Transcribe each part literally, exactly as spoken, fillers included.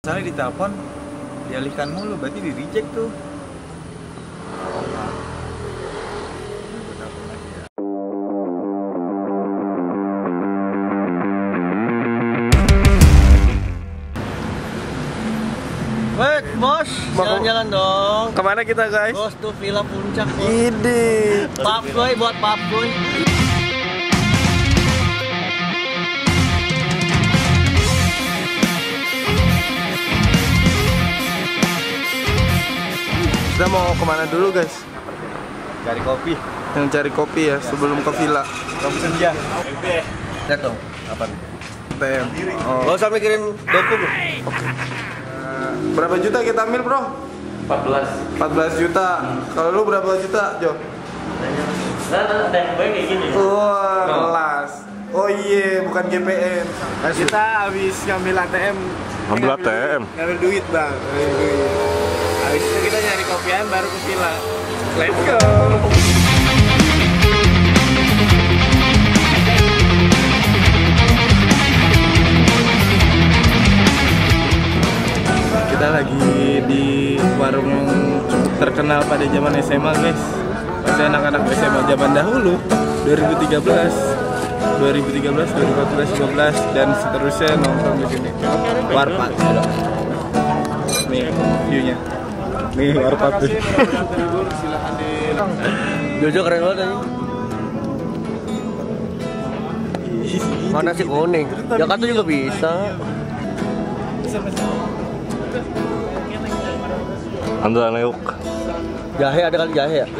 Misalnya ditelepon, dialihkan mulu, berarti di reject tuh. Wait, bos, jalan-jalan dong. Kemana kita guys? Bos tuh Villa Puncak. Bos. Ide. Pap boy buat pap boy. Kita mau kemana dulu guys? Cari kopi. Yang cari kopi ya sebelum ke villa. Kopi senja. Lihat dong. Apa nih? T M. Oh. Gak usah mikirin doku bro. Oke. Berapa juta kita ambil bro? empat belas. empat belas juta. Kalau lu berapa juta Jo? Nah, ada yang baik kayak gini. Wah, kelas. Oh iya, bukan G P N. Kita habis ngambil A T M. Ngambil A T M? Ngambil duit bang. Ngambil duit. Habis itu kita nyari kopian baru ke villa. Let's go. Kita lagi di warung yang cukup terkenal pada zaman S M A guys. Pasti anak-anak S M A zaman dahulu dua ribu tiga belas, dua ribu tiga belas, dua ribu empat belas, dua ribu lima belas dan seterusnya nongkrong di sini. Warpat. Nih view-nya. Nih warpat tuh. Jojo keren banget nih. Mana sih kuning? Jakarta juga bisa. Anda neuk. Jahe ada kali jahe ya?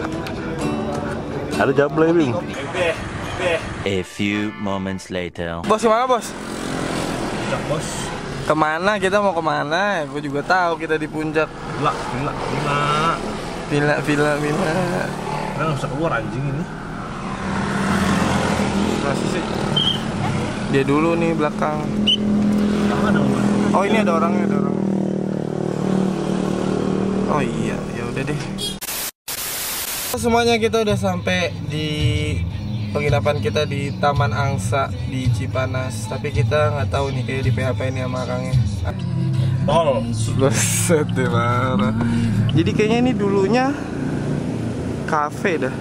Ada jablay bing. A few moments later. Bos kemana bos? Puncak bos. Kemana? Kita mau kemana? Gue juga tahu kita di puncak. Villa, villa, villa. Villa, villa, villa. Nah, nggak usah keluar anjing ini. Masih sih. Dia dulu nih belakang. Apa ada orang? Oh ini ada orangnya, ada orangnya. Oh iya, ya udah deh. Semuanya kita udah sampai di penginapan kita di Taman Angsa di Cipanas. Tapi kita nggak tahu nih kayak di P H P ini sama orangnya. Tol. Buset deh parah. Jadi kayaknya ini dulunya kafe dah.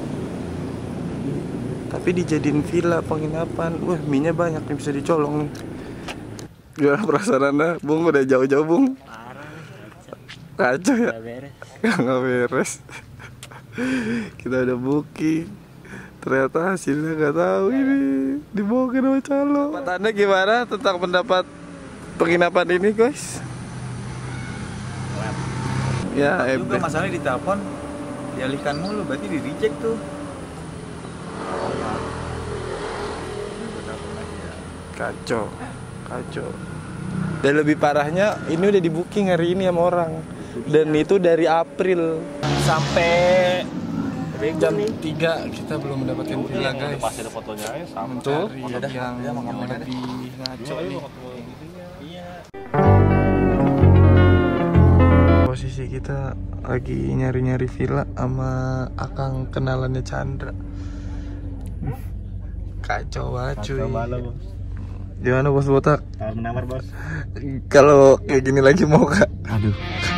Tapi dijadiin villa penginapan. Wah, mie-nya banyak nih bisa dicolong nih. Gimana perasaan Anda? Bung udah jauh-jauh, Bung. Kacau ya? Nggak beres. Kita udah booking. Ternyata hasilnya nggak tahu ini. Dibohongin sama calo. Pendapat Anda gimana tentang pendapat penginapan ini, guys? Ya, Juga masalahnya ditelepon, dialihkan mulu, berarti di reject tuh. Kacau, kacau. Dan lebih parahnya, ini udah di booking hari ini sama orang. Dan itu dari April sampai jam tiga kita belum mendapatkan villa guys. Pasti ada fotonya ya, sama. Betul, yang, yang lebih ngaco nih. Posisi kita lagi nyari-nyari villa sama akang kenalannya Chandra. Kacau banget cuy. Gimana bos botak? Tawar menawar bos. Kalau kayak gini lagi mau kak? Aduh.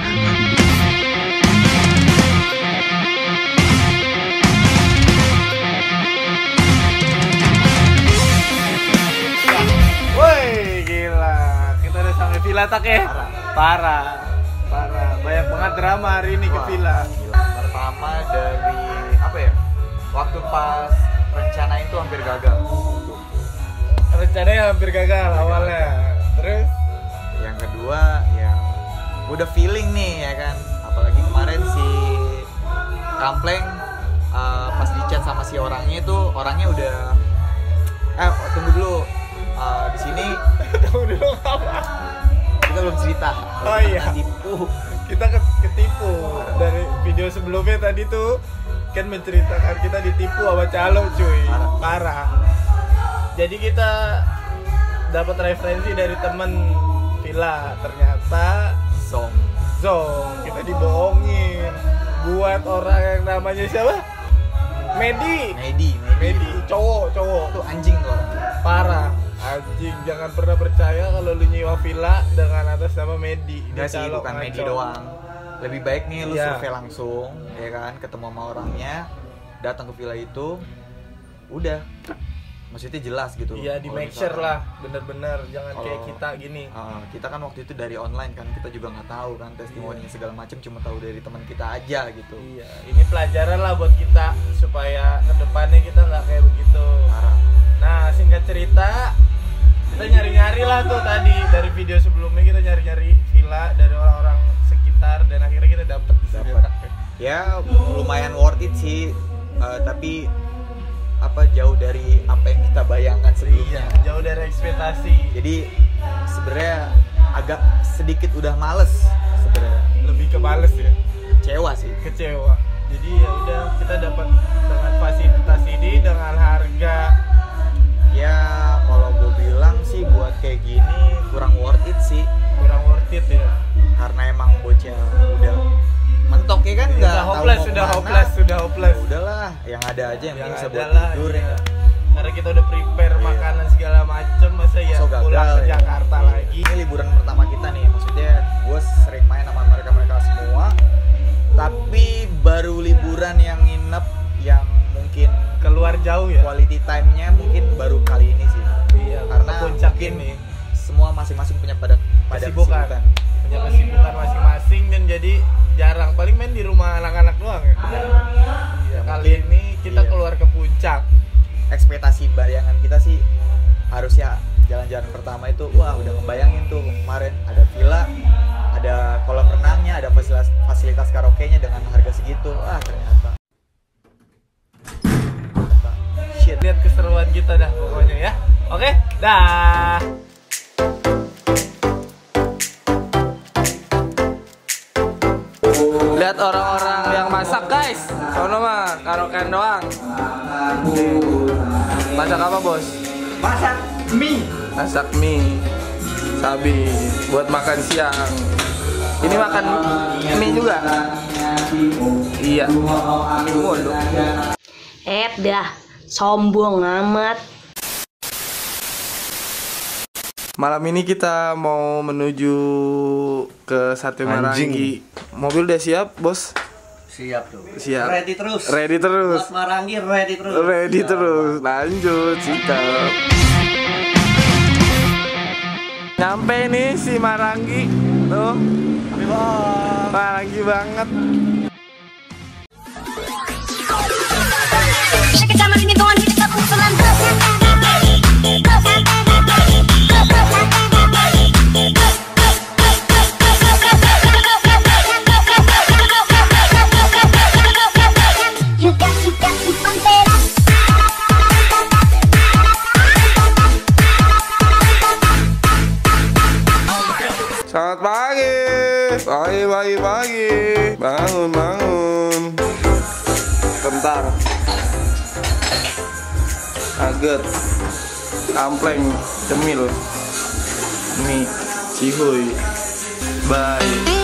Woi gila, kita udah sampai villa tak ya? Parah, parah. Banyak banget drama hari ini ke villa. Pertama dari apa ya? Waktu pas rencana itu hampir gagal. Rencananya hampir gagal awalnya. Terus Yang kedua yang udah feeling nih ya kan. Apalagi kemarin si Kampleng uh, pas di chat sama si orangnya itu orangnya udah eh tunggu dulu. Uh, di sini tunggu dulu apa? kita belum cerita. Oh iya. Tipu. Kita ketipu dari video sebelumnya tadi tuh kan menceritakan kita ditipu sama calo cuy. Parah. Parah. Jadi kita dapat referensi dari temen villa, ternyata Zong. Zong, kita dibohongin buat orang yang namanya siapa? Medi. Medi, Medi, cowok, cowok. Itu anjing tuh orang. Parah. Anjing, jangan pernah percaya kalau lu nyewa villa dengan atas nama Medi. Enggak sih, Dia bukan calok Medi ngaco. doang. Lebih baik nih lu Iya. survei langsung, ya kan, ketemu sama orangnya, datang ke villa itu, udah, maksudnya jelas gitu. Iya, di Kalau make sure misalkan- lah, bener-bener jangan kayak Kalau- kita gini. Uh, kita kan waktu itu dari online kan, kita juga nggak tahu kan testimoni segala macam, cuma tahu dari teman kita aja gitu. Iya, ini pelajaran lah buat kita supaya kedepannya kita nggak kayak begitu. Parah. Nah, singkat cerita, kita nyari-nyari lah tuh tadi dari video sebelumnya kita nyari-nyari villa dari orang-orang sekitar dan akhirnya kita dapet di sini. Dapet. Ya lumayan worth it sih, uh, tapi apa jauh dari apa yang kita bayangkan Iya, sebelumnya. jauh dari ekspektasi. Jadi sebenarnya agak sedikit udah males sebenarnya, Lebih ke males ya, kecewa sih. kecewa. Jadi ya udah kita dapat dengan fasilitas ini dengan harga Ya kalau gue bilang sih buat kayak gini kurang worth it sih, kurang worth it ya. karena emang bocah udah mentok ya kan, nggak Sudah tahu hopeless, mau sudah kemana. hopeless, sudah hopeless. Ya udahlah, yang ada aja yang, Yang bisa ada buat lah, tidur iya. ya. Karena kita udah prepare makanan segala macem, masa ya So, gagal pulang ke ya. Jakarta lagi. Ini liburan pertama kita nih, maksudnya gue sering main sama mereka-mereka semua, tapi baru liburan yang nginep yang mungkin Keluar jauh ya. quality time-nya mungkin baru kali ini sih. Iya, Karena ke puncak mungkin ini semua masing-masing punya pada pada kesibukan, kesibukan. punya kesibukan masing-masing dan jadi jarang paling main di rumah anak-anak doang ya. Iya, kali ini kita iya. keluar ke puncak. Ekspektasi bayangan kita sih harusnya jalan-jalan pertama itu wah udah ngebayangin tuh kemarin ada villa, ada kolam renangnya, ada fasilitas fasilitas karaoke-nya dengan harga segitu. Ah ternyata shit. Lihat keseruan kita dah pokoknya ya. Oke, dah. Lihat orang-orang yang masak guys. Sono mah karaokean doang. Masak apa bos? Masak mie. Masak mie. Sabi buat makan siang. Ini makan mie juga. Iya. Mie mulu. Eh dah, sombong amat. Malam ini kita mau menuju ke Sate Marangi. Mobil udah siap, Bos? Siap tuh. Siap. Ready terus. Ready terus. Buat Marangi ready terus. Ready terus. Lanjut, sikap. Nyampe nih si Marangi. Tuh. Marangi banget. Selamat pagi. Pagi, pagi, pagi. Bangun, bangun. Bentar. Nugget, ampleng, cemil, mie, cihuy, bye.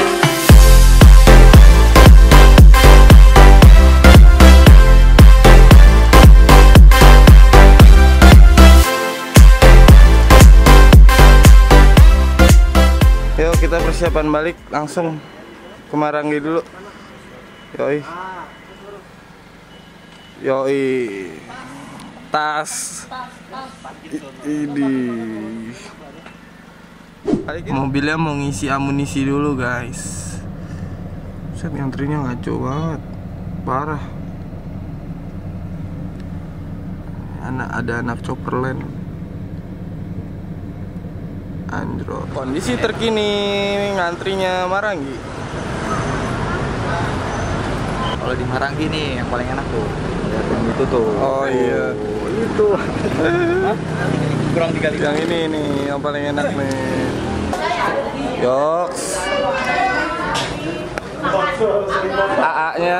Yuk kita persiapan balik langsung ke Marangi dulu. Yoi. Yoi. Tas. Ini. Mobilnya mau ngisi amunisi dulu guys. Set ngantrinya ngaco banget. Parah. Anak ada anak chopperland. Andro. Kondisi terkini ngantrinya Marangi. Kalau di Marangi nih yang paling enak tuh lihat yang itu tuh. Oh iya. Itu kurang tiga lima. Yang ini nih yang paling enak nih. Yoks. A A-nya.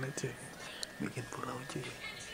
cuy. Bikin pulau cuy.